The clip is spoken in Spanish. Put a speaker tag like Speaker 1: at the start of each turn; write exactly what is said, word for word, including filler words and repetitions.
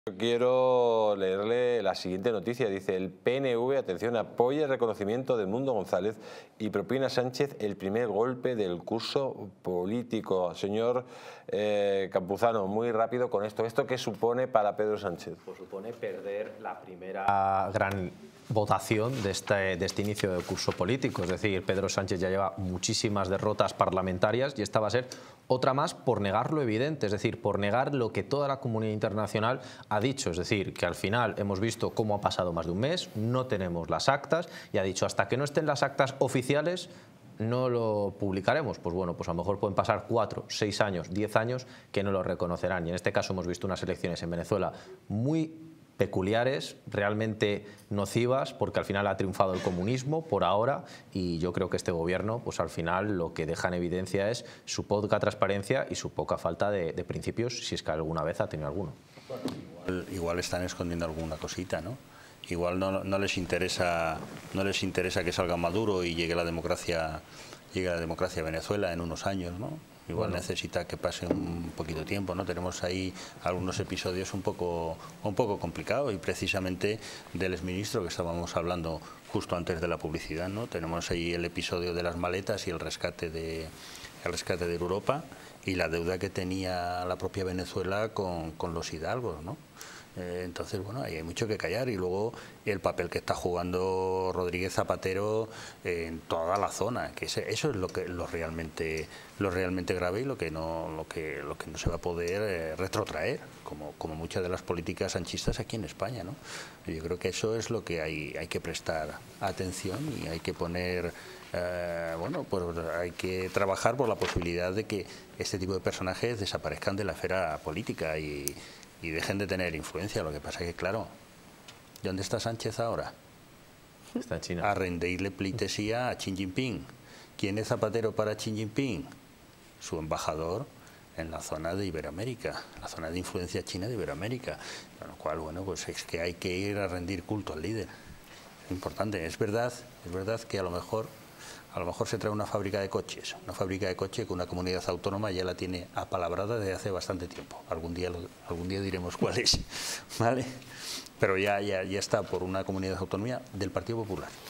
Speaker 1: Quiero leerle la siguiente noticia. Dice: el P N V, atención, apoya el reconocimiento de Edmundo González y propina a Sánchez el primer golpe del curso político. Señor eh, Campuzano, muy rápido con esto. ¿Esto qué supone para Pedro Sánchez?
Speaker 2: Pues supone perder la primera gran votación de este, de este inicio de curso político. Es decir, Pedro Sánchez ya lleva muchísimas derrotas parlamentarias y esta va a ser otra más por negar lo evidente, es decir, por negar lo que toda la comunidad internacional ha dicho. Es decir, que al final hemos visto cómo ha pasado más de un mes, no tenemos las actas y ha dicho hasta que no estén las actas oficiales no lo publicaremos. Pues bueno, pues a lo mejor pueden pasar cuatro, seis años, diez años que no lo reconocerán. Y en este caso hemos visto unas elecciones en Venezuela muy peculiares, realmente nocivas, porque al final ha triunfado el comunismo por ahora y yo creo que este gobierno, pues al final lo que deja en evidencia es su poca transparencia y su poca falta de, de principios, si es que alguna vez ha tenido alguno.
Speaker 3: Bueno, igual, igual están escondiendo alguna cosita, ¿no? Igual no, no les interesa, no les interesa que salga Maduro y llegue la democracia, llegue la democracia a Venezuela en unos años, ¿no? Igual bueno. necesita que pase un poquito de tiempo, ¿no? Tenemos ahí algunos episodios un poco, un poco complicados y precisamente del exministro que estábamos hablando justo antes de la publicidad, ¿no? Tenemos ahí el episodio de las maletas y el rescate de, el rescate de Europa y la deuda que tenía la propia Venezuela con, con los hidalgos, ¿no? Eh, entonces, bueno, ahí hay mucho que callar y luego el papel que está jugando Rodríguez Zapatero en toda la zona, que ese, eso es lo que lo realmente lo realmente grave y lo que no lo que lo que no se va a poder eh, retrotraer, como como muchas de las políticas sanchistas aquí en España, ¿no? Yo creo que eso es lo que hay hay que prestar atención y hay que poner eh, bueno, pues hay que trabajar por la posibilidad de que este tipo de personajes desaparezcan de la esfera política y y dejen de tener influencia. Lo que pasa es que, claro, ¿dónde está Sánchez ahora?
Speaker 2: Está en China.
Speaker 3: A rendirle pleitesía a Xi Jinping. ¿Quién es Zapatero para Xi Jinping? Su embajador en la zona de Iberoamérica, la zona de influencia china de Iberoamérica. Con lo cual, bueno, pues es que hay que ir a rendir culto al líder. Es importante. Es verdad, es verdad que a lo mejor A lo mejor se trae una fábrica de coches, una fábrica de coches que una comunidad autónoma ya la tiene apalabrada desde hace bastante tiempo. Algún día, algún día diremos cuál es, ¿vale? Pero ya, ya, ya está por una comunidad autónoma del Partido Popular.